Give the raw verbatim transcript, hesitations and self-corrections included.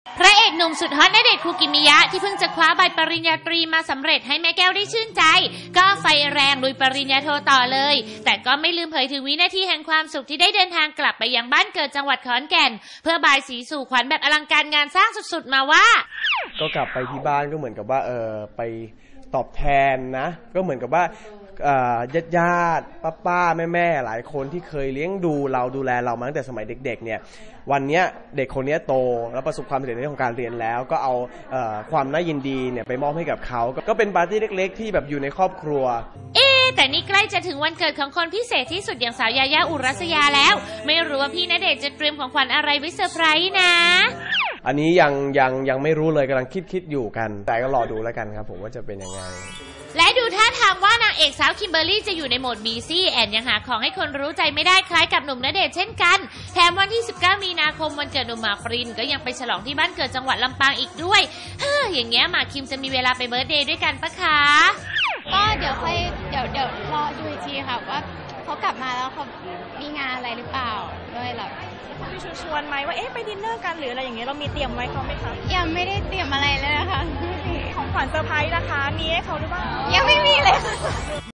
พระเอกหนุ่มสุดฮอตณเดชน์ คูกิมิยะที่เพิ่งจะคว้าใบปริญญาตรีมาสำเร็จให้แม่แก้วได้ชื่นใจก็ไฟแรงลุยปริญญาโทต่อเลยแต่ก็ไม่ลืมเผยถึงวินาทีแห่งความสุขที่ได้เดินทางกลับไปยังบ้านเกิดจังหวัดขอนแก่นเพื่อบายสีสู่ขวัญแบบอลังการงานสร้างสุดๆมาว่าก็กลับไปที่บ้านก็เหมือนกับว่าเออไปตอบแทนนะก็เหมือนกับว่าญาติญาติป้าป้าแม่แม่หลายคนที่เคยเลี้ยงดูเราดูแลเรามาตั้งแต่สมัยเด็กๆเนี่ยวันนี้เด็กคนนี้โตแล้วประสบความสำเร็จในเรื่องของการเรียนแล้วก็เอาเอ่อความน่ายินดีเนี่ยไปมอบให้กับเขาก็เป็นปาร์ตี้เล็กๆที่แบบอยู่ในครอบครัวเอ๊แต่นี่ใกล้จะถึงวันเกิดของคนพิเศษที่สุดอย่างสาวยายาอุรัสยาแล้วไม่รู้ว่าพี่ณเดชน์จะเตรียมของขวัญอะไรไว้เซอร์ไพรส์นะอันนี้ยังยังยังไม่รู้เลยกำลังคิดคิดอยู่กันแต่ก็รอดูแล้วกันครับผมว่าจะเป็นยังไงและดูท่าทางว่านางเอกสาวคิมเบอร์รี่จะอยู่ในโหมดบีซี่แอนยังหาของให้คนรู้ใจไม่ได้คล้ายกับหนุ่มณเดชน์เช่นกันแถมวันที่สิบเก้ามีนาคมวันเกิดหนุ่มหมากปรินก็ยังไปฉลองที่บ้านเกิดจังหวัดลำปางอีกด้วยเฮ้ออย่างเงี้ยหมากคิมจะมีเวลาไปเบิร์ธเดย์ด้วยกันปะคะก็เดี๋ยวค่อยเดี๋ยวเดี๋ยวรอดูอีกทีค่ะว่าเขากลับมาแล้วเขามีงานอะไรหรือเปล่าด้วยหรอเขามีชวนไหมว่าเอ๊ะไปดินเนอร์กันหรืออะไรอย่างเงี้ยเรามีเตรียมไว้เขาไหมคะยังไม่ได้เตรียมอะไรเลยค่ะของขวัญเซอร์ไพรส์นะคะมีให้เขาหรือเปล่ายังไม่มีเลย